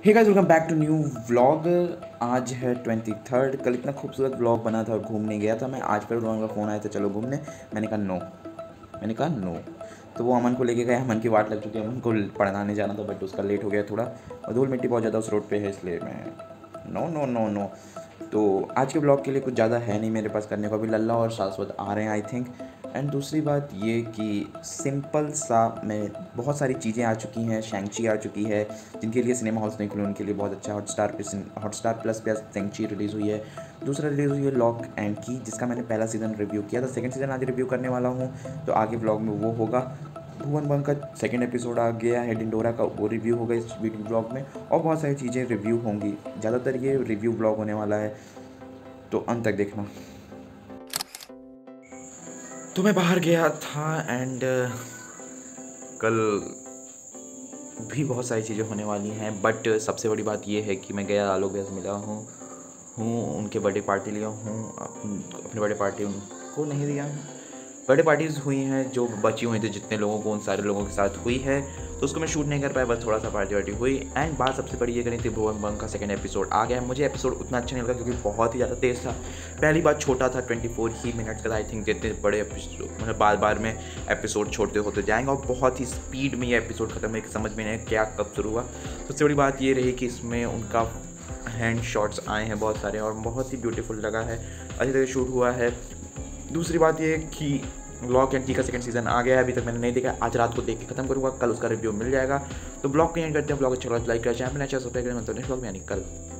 Hey guys, welcome back to new vlog. आज है 23rd। कल इतना खूबसूरत व्लॉग बना था और घूमने गया था मैं। आज पर रोहन का फ़ोन आया था, चलो घूमने। मैंने कहा नो। तो वो अमन को लेके गए। अमन की वाट लग चुकी है, अमन को पढ़ाने जाना था बट उसका लेट हो गया थोड़ा, और धूल मिट्टी बहुत ज़्यादा उस रोड पे है, इसलिए मैं नो नो नो नो। तो आज के ब्लॉग के लिए कुछ ज़्यादा है नहीं मेरे पास करने को। अभी लल्ला और शाश्वत आ रहे हैं आई थिंक। एंड दूसरी बात ये कि सिंपल सा, मैं बहुत सारी चीज़ें आ चुकी हैं। शैंगची आ चुकी है, जिनके लिए सिनेमा हॉल्स नहीं खुले उनके लिए बहुत अच्छा। हॉटस्टार प्लस पे शैंगची रिलीज़ हुई है। दूसरा रिलीज़ हुई है लॉक एंड की, जिसका मैंने पहला सीज़न रिव्यू किया था। सेकंड सीज़न आज रिव्यू करने वाला हूँ, तो आगे ब्लॉग में वो होगा। भुवन बम का सेकंड एपिसोड आ गया है, डिंडोरा का, वो रिव्यू होगा इस वीडियो ब्लॉग में। और बहुत सारी चीज़ें रिव्यू होंगी, ज़्यादातर ये रिव्यू ब्लॉग होने वाला है, तो अंत तक देखना। तो मैं बाहर गया था एंड कल भी बहुत सारी चीज़ें होने वाली हैं, बट सबसे बड़ी बात ये है कि मैं गया, आलोक भैया से मिला हूँ उनके बर्थडे पार्टी लिया हूँ। अपनी बर्थडे पार्टी उनको नहीं दिया। बर्थडे पार्टीज़ हुई हैं जो बची हुई थी, जितने लोगों को, उन सारे लोगों के साथ हुई है, तो उसको मैं शूट नहीं कर पाया, बस थोड़ा सा पार्टी वार्टी हुई। एंड बात सबसे बड़ी ये करी थी, भुवन बम का सेकंड एपिसोड आ गया है। मुझे एपिसोड उतना अच्छा नहीं लगा क्योंकि बहुत ही ज़्यादा तेज़ था। पहली बात छोटा था, 24 ही मिनट्स का था आई थिंक। जितने बड़े एपिसोड, मतलब बार बार में एपिसोड छोड़ते होते जाएंगे, और बहुत ही स्पीड में ये एपिसोड ख़त्म है, समझ में नहीं क्या कब शुरू हुआ। सबसे बड़ी बात ये रही कि इसमें उनका हैंड शॉट्स आए हैं बहुत सारे, और बहुत ही ब्यूटीफुल लगा है, अच्छी तरह शूट हुआ है। दूसरी बात ये कि लॉक एंड की का सेकंड सीजन आ गया है, अभी तक मैंने नहीं देखा। आज रात को देख के खत्म करूँगा, कल उसका रिव्यू मिल जाएगा। तो ब्लॉग को एंड करते हैं। ब्लॉग अच्छा लगा तो लाइक करें, चैनल में अच्छा सब्सक्राइब करें। मतलब नेक्स्ट ब्लॉग में यानी कल।